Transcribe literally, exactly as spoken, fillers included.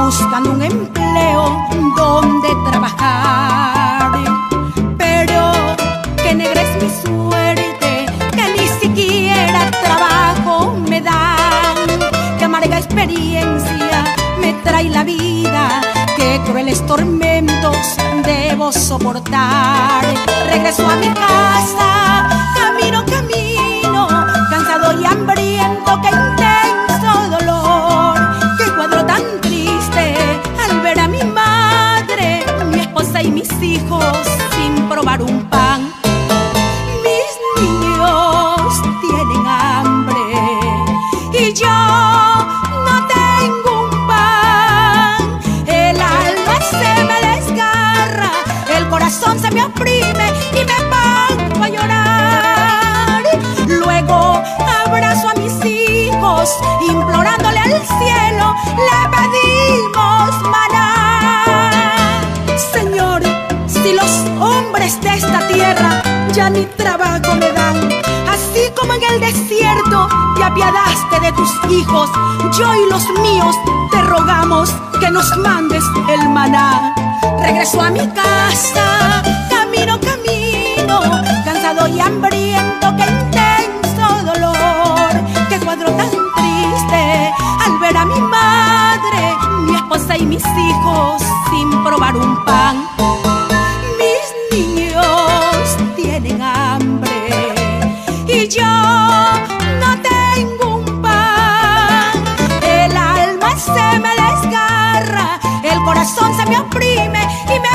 buscando un empleo donde trabajar. Pero que negra es mi suerte, que ni siquiera trabajo me dan. Que amarga experiencia me trae la vida, que crueles tormentos debo soportar. Regreso a mi casa, camino, camino, cansado y hambriento, qué intenso dolor. Qué cuadro tan triste al ver a mi madre, mi esposa y mis hijos sin probar un pan. Mis niños tienen hambre y yo no tengo un pan. El alma se me desgarra, el corazón se me oprime y me pongo a llorar. Luego abrazo a mis hijos, implorándole al cielo, le pedimos maná. Señor, si los hombres de esta tierra ya ni trabajo me dan, así como en el desierto te apiadaste de tus hijos, yo y los míos te rogamos que nos mandes el maná. Regreso a mi casa, camino, camino, cansado y hambriento, qué intenso dolor. Qué cuadro tan triste al ver a mi madre, mi esposa y mis hijos sin probar un pan. Mis niños tienen hambre y yo no tengo un pan. El alma se me desgarra, el corazón se me oprime y me